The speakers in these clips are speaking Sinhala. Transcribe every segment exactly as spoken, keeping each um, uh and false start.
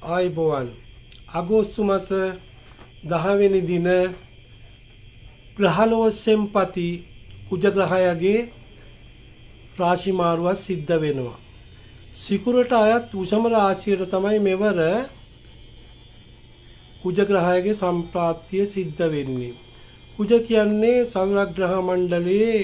ආයිබෝවන් අගෝස්තු මාස දහ වෙනි දින ග්‍රහලෝක සෙම්පති කුජ ග්‍රහයගේ රාශි මාරුව සිද්ධ වෙනවා. සිකුරට අයත් උෂම රාශියට තමයි මෙවර කුජ ග්‍රහයගේ සම්ප්‍රාප්තිය සිද්ධ වෙන්නේ. කුජ කියන්නේ සෞරග්‍රහ මණ්ඩලයේ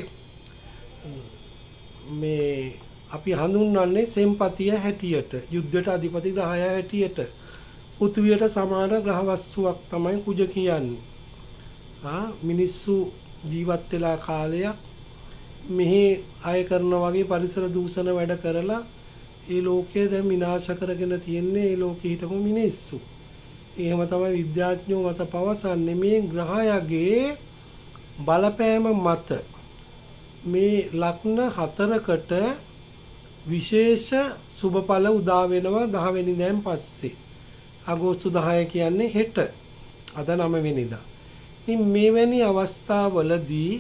මේ අපි හඳුන්වන්නේ සෙම්පතිය හැටියට, යුද්ධයට අධිපති ග්‍රහය හැටියට. පෘථිවියට සමාන ග්‍රහ වස්තුවක් තමයි කුජ කියන්නේ. ආ මිනිස්සු ජීවත් වෙලා කාලයක් මෙහි අය කරන වගේ පරිසර දූෂණ වැඩ කරලා ඒ ලෝකය දැන් විනාශ කරගෙන තියෙන්නේ ඒ ලෝකෙ හිටපු මිනිස්සු. එහෙම තමයි විද්‍යාඥයෝ මත පවසන්නේ. මේ ග්‍රහයගේ බලපෑම මත මේ ලග්න හතරකට විශේෂ සුබඵල උදා වෙනවා දහ වෙනිදාන් පස්සේ. අගෝස්තු දහය කියන්නේ හෙට. අද නව වෙනිදා. ඉතින් මේවැනි අවස්ථාවලදී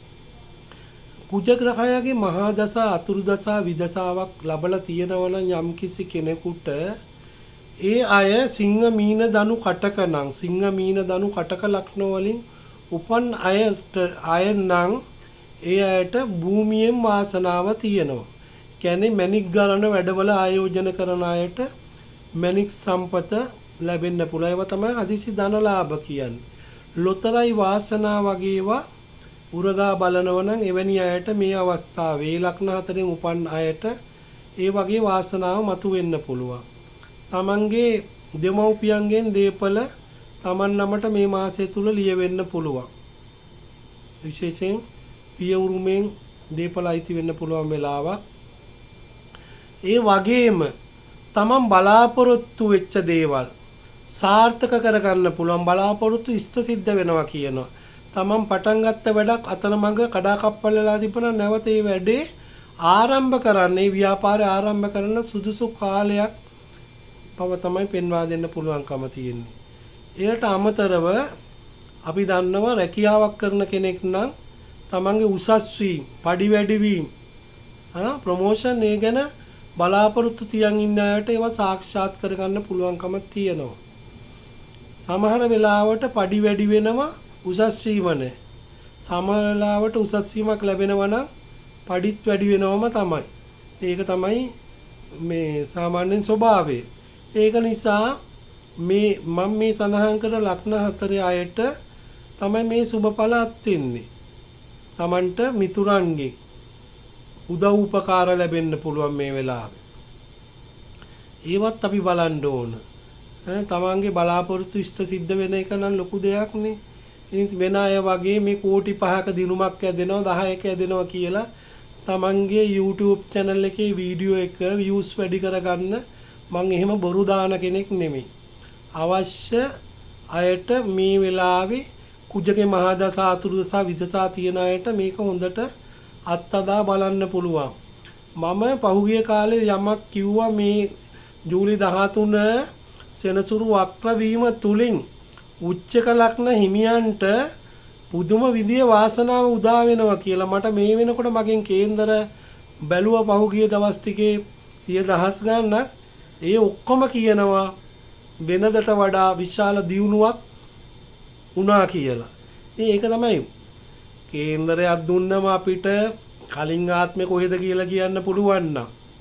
කුජ ග්‍රහයගේ මහා දසා අතුරු දසා විදසාවක් ලැබලා තියෙනවා නම් යම්කිසි කෙනෙකුට ඒ අය සිංහ මීන ධනු කටක නම් සිංහ මීන ධනු කටක ලග්න වලින් උපන් අයට අය නම් ඒ අයට භූමියෙන් වාසනාව තියෙනවා. කියන්නේ මැණික් ගලන වැඩවල ආයෝජන කරන අයට මැණික් සම්පත ලැබෙන්න පුළුවන්. ඒවා තමයි හදිසි ධනලාභ කියන්නේ. ලොතරයි වාසනා වගේ ඒවා උරගා බලනවා නම් එවැනි අයට මේ අවස්ථාවේ ලග්න හතරෙන් උපන් අයට ඒ වගේ වාසනාව මතුවෙන්න පුළුවන්. තමන්ගේ දෙමව්පියන්ගෙන් දීපල තමන් නමට මේ මාසය තුල ලියවෙන්න පුළුවන්. විශේෂයෙන් පිය උරුමෙන් දීපල අයිති වෙන්න පුළුවන් වෙලාවක්. ඒ වගේම තමන් බලාපොරොත්තු වෙච්ච දේවල් සාර්ථක කරගන්න පුළුවන්. බලාපොරොත්තු ඉෂ්ට සිද්ධ වෙනවා කියනවා. තමන් පටන් ගත්ත වැඩක් අතරමඟ කඩාකප්පල් වෙලා තිබුණා නැවත ඒ වැඩේ ආරම්භ කරන්න, ඒ ව්‍යාපාරය ආරම්භ කරන සුදුසු කාලයක් බව තමයි පෙන්වා දෙන්න පුළුවන්කම තියෙන්නේ. එයට අමතරව අපි දන්නවා රැකියාවක් කරන කෙනෙක් නම් තමන්ගේ උසස් වීම, පඩි වැඩි වීම, ආ ප්‍රොමෝෂන් ඒ ගැන බලාපොරොත්තු තියන් ඉන්න අයට ඒවා සාක්ෂාත් කරගන්න පුළුවන්කම තියෙනවා. සමහර වෙලාවට පඩි වැඩි වෙනවා, උසස් වීම නැහැ. සමහර වෙලාවට උසස් වීමක් ලැබෙනවා නම් පඩිත් වැඩි වෙනවම තමයි. ඒක තමයි මේ සාමාන්‍යයෙන් ස්වභාවය. ඒක නිසා මේ මම මේ සඳහන් කරන ලග්න හතරේ අයට තමයි මේ සුබඵල අත් වෙන්නේ. Tamanට මිතුරන්ගේ උදව් උපකාර ලැබෙන්න පුළුවන් මේ වෙලාවේ. ඒවත් අපි බලන්න ඕන. ඈ තමන්ගේ බලාපොරොත්තු ඉෂ්ට සිද්ධ වෙන එක නම් ලොකු දෙයක් නේ. ඉතින් වෙන අය වගේ මේ කෝටි පහක දිනුමක් ඇදෙනවා දහයක ඇදෙනවා කියලා තමන්ගේ YouTube channel එකේ වීඩියෝ එක views වැඩි කරගන්න මම එහෙම බොරු දාන කෙනෙක් නෙමෙයි. අවශ්‍ය අයට මේ වෙලාවේ කුජගේ මහා දසා අතුරු දසා විදසා තියෙන අයට මේක හොඳට අත්අදා බලන්න පුළුවන්. මම පහුගිය කාලේ යමක් කිව්වා මේ ජූලි දහතුන සෙනසුරු වක්‍ර වීම තුලින් උච්චක ලග්න හිමියන්ට පුදුම විදිය වාසනාව උදා වෙනවා කියලා. මට මේ වෙනකොට මගෙන් කේන්දර බැලුවා පහුගිය දවස් ටිකේ සිය දහස් ගණනක්. ඒ ඔක්කොම කියනවා වෙනදට වඩා විශාල දියුණුවක් වුණා කියලා. ඒක තමයි කේන්දරයක් දුන්නම අපිට කලින් ආත්මේ කොහෙද කියලා කියන්න පුළුවන් නම්,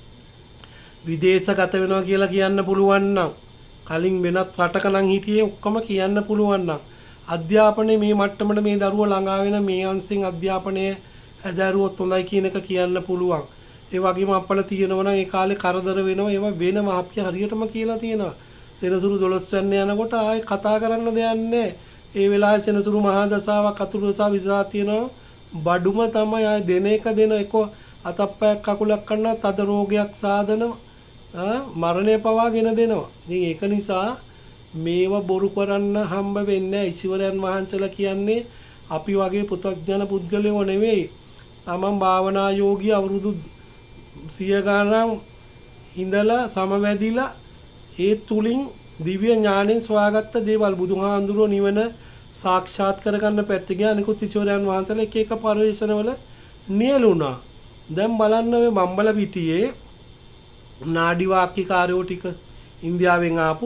විදේශගත වෙනවා කියලා කියන්න පුළුවන් නම්, කලින් වෙනත් රටක නම් හිටියේ ඔක්කොම කියන්න පුළුවන් නම්, අධ්‍යාපනයේ මේ මට්ටමට මේ දරුවෝ ළඟා වෙන මේ අංශෙන් අධ්‍යාපනය හැදෑරුවොත් හොඳයි කියන එක කියන්න පුළුවන්. ඒ වගේම අපල තියෙනවා නම් ඒ කාලේ කරදර වෙනවා, ඒවා වෙනම අපි හරියටම කියලා තියෙනවා. සෙනසුරු දොළොස් වෙන්න යනකොට ආයේ කතා කරන්න දෙයක් නැහැ. ඒ වෙලාවේ සෙනසුරු මහා දසාවක් අතුරු දසා විසා තියෙනවා. බඩුම තමයි ආයේ දෙන එක දෙන එක අතප්පයක් කකුලක් කරනවා, තද රෝගයක් සාදනවා, ආ මරණය පවාගෙන දෙනවා. ඉතින් ඒක නිසා මේව බොරු කරන්න හම්බ වෙන්නේ නැහැ. ඊශ්වරයන් වහන්සේලා කියන්නේ අපි වගේ පුතග්ජන පුද්ගලයෝ නෙවෙයි. තමන් භාවනා යෝගී අවුරුදු සිය ගණන් ඉඳලා සමවැදිලා ඒ තුලින් දිව්‍ය ඥාණයෙන් සොයාගත්ත දේවල් බුදුහාඳුරෝ නිවන සාක්ෂාත් කරගන්න පැත්තේ ගියා. අනිකුත් ඊශ්වරයන් වහන්සේලා එක එක පරිශ්‍රණවල නියලුණා. දැන් බලන්න ඔය බම්බල පිටියේ නාඩි වාක්‍යකාරයෝ ටික ඉන්දියාවෙන් ආපු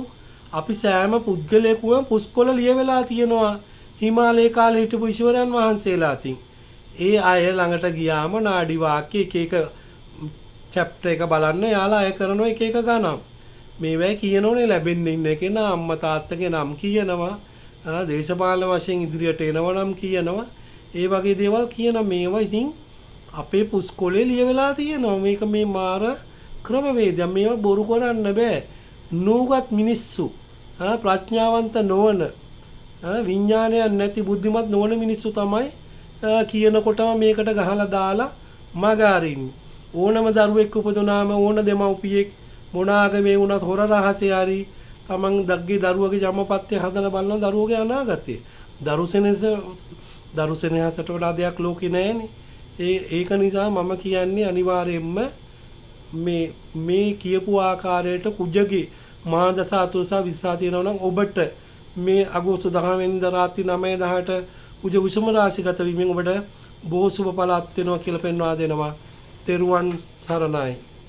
අපි සෑම පුද්ගලයෙකුම පුස්කොළ ලියවිලා තියෙනවා හිමාලයේ කාලේ හිටපු ඊශ්වරයන් වහන්සේලා අතින්. ඒ අය ළඟට ගියාම නාඩි වාක්‍ය එක එක චැප්ටර් එක බලන්න යාලා අය කරනවා එක එක ගණන්. මේවැයි කියනෝනේ ලැබෙන්නේ ඉන්න කෙනා අම්මා තාත්තගේ නම් කියනවා. දේශපාලන වශයෙන් ඉදිරියට එනවා නම් කියනවා. ඒ වගේ දේවල් කියන මේවා ඉතින් අපේ පුස්කොලේ ලියවිලා තියෙනවා. මේක මේ මාර ක්‍රමවේදය. මේවා බොරු කරන්න බෑ. නූගත් මිනිස්සු ප්‍රඥාවන්ත නොවන විඥානයක් නැති බුද්ධිමත් නොවන මිනිස්සු තමයි කියනකොටම මේකට ගහලා දාලා මග අරින්නේ. ඕනම දරුවෙක් උපදුනාම ඕන දෙමව්පියෙක් මොන ආගමේ වුණත් හොර රහසේ හරි තමන් දග්ගේ දරුවගේ ජම්මපත්‍ය හදලා බලන දරුවගේ අනාගතය. දරුසෙනෙස දරුසෙනෙහසට වඩා දෙයක් ලෝකේ නැහැනේ. ඒ ඒක නිසා මම කියන්නේ අනිවාර්යයෙන්ම මේ මේ කියපු ආකාරයට කුජගේ මහා දසාතුසා විශ්සා තියෙනවා නම් ඔබට මේ අගෝස්තු දහ වෙනිදා රාත්‍රී නවය දහට කුජ විසම රාශිගත වීමෙන් ඔබට බොහෝ සුබ පළ අත් වෙනවා කියලා පෙන්වා දෙනවා. තෙරුවන් සරණයි.